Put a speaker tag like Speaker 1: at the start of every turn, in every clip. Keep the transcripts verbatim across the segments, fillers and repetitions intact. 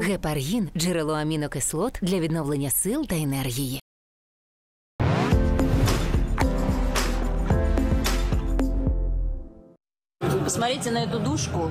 Speaker 1: Гепаргін – джерело амінокислот для відновлення сил та енергії.
Speaker 2: Посмотрите на эту душку.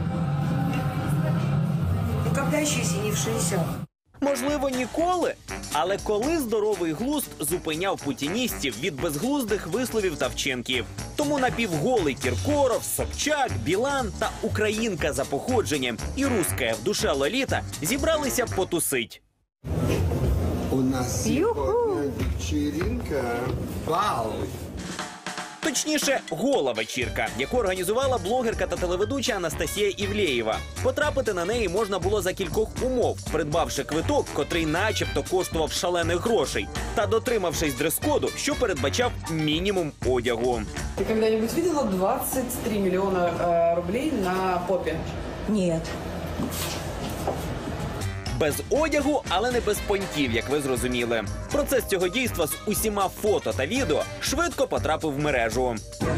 Speaker 3: Ну, когда еще, если не в шестьдесят?
Speaker 4: Можливо, ніколи? Але коли здоровий глузд зупиняв путіністів від безглуздих висловів та вчинків? Тому напівголий Кіркоров, Собчак, Білан та українка за походженням і русская в душе Лоліта зібралися потусить.
Speaker 5: У нас сьогодні вечірка. Бал!
Speaker 4: Точніше, гола вечірка, яку організувала блогерка та телеведуча Анастасія Івлеєва. Потрапити на неї можна було за кількох умов, придбавши квиток, котрий начебто коштував шалених грошей, та дотримавшись дрес-коду, що передбачав мінімум одягу.
Speaker 6: Ти коли-небудь видела двадцять три мільйона э, рублей на попі?
Speaker 3: Нет.
Speaker 4: Без одягу, але не без понтів, як ви зрозуміли. Процес цього дійства з усіма фото та відео швидко потрапив в мережу.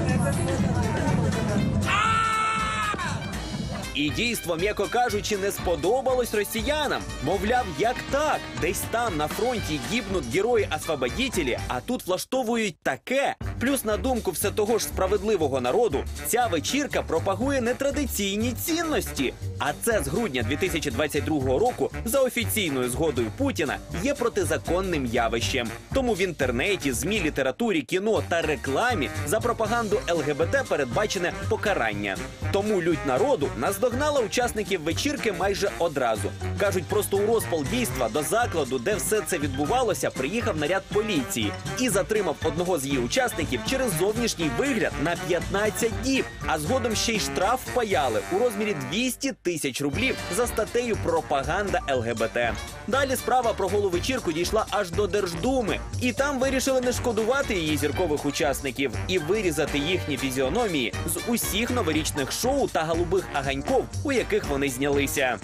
Speaker 4: І дійство, м'яко кажучи, не сподобалось росіянам. Мовляв, як так? Десь там на фронті гибнуть герої-освободітелі, а тут влаштовують таке. Плюс, на думку все того ж справедливого народу, ця вечірка пропагує нетрадиційні цінності. А це з грудня дві тисячі двадцять другого року, за офіційною згодою Путіна, є протизаконним явищем. Тому в інтернеті, ЗМІ, літературі, кіно та рекламі за пропаганду ел ге бе те передбачене покарання. Тому лють народу наздогнала учасників вечірки майже одразу. Кажуть, просто у розпал дійства до закладу, де все це відбувалося, приїхав наряд поліції і затримав одного з її учасників через зовнішній вигляд на п'ятнадцять діб. А згодом ще й штраф впаяли у розмірі двісті тисяч рублів за статтею «Пропаганда ел ге бе те». Далі справа про голу вечірку дійшла аж до Держдуми. І там вирішили не шкодувати її зіркових учасників і вирізати їхні фізіономії з усіх новорічних шоу та голубих аганьков, у яких вони знялися.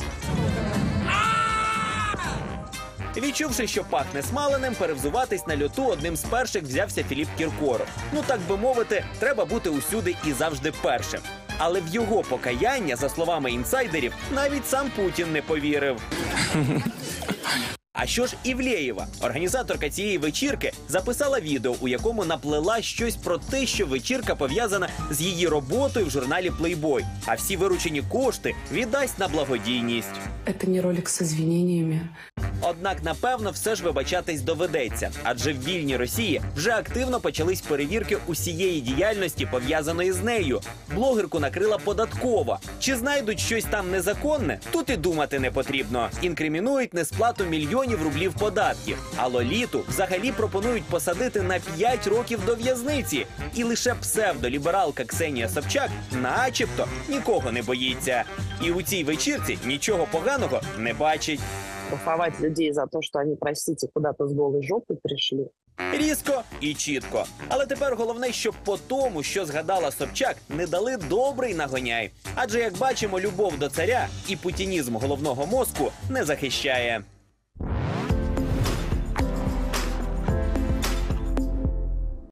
Speaker 4: Відчувши, що пахне смаленим, перевзуватись на льоту одним з перших взявся Філіп Кіркоров. Ну, так би мовити, треба бути усюди і завжди першим. Але в його покаяння, за словами інсайдерів, навіть сам Путін не повірив. А що ж Івлеєва? Організаторка цієї вечірки записала відео, у якому наплела щось про те, що вечірка пов'язана з її роботою в журналі Playboy, а всі виручені кошти віддасть на благодійність.
Speaker 6: Це не ролик з извинениями.
Speaker 4: Однак, напевно, все ж вибачатись доведеться, адже в вільній Росії вже активно почались перевірки усієї діяльності, пов'язаної з нею. Блогерку накрила податкова. Чи знайдуть щось там незаконне? Тут і думати не потрібно. Інкримінують несплату мільйонів рублів податків. А Лоліту взагалі пропонують посадити на п'ять років до в'язниці. І лише псевдолібералка Ксенія Собчак начебто нікого не боїться. І у цій вечірці нічого поганого не бачить.
Speaker 7: Штрафовать людей за то, что они, простите, куда-то с голой жопой пришли.
Speaker 4: Різко і чітко. Але тепер головне, щоб по тому, що згадала Собчак, не дали добрий нагоняй. Адже, як бачимо, любов до царя і путінізм головного мозку не захищає.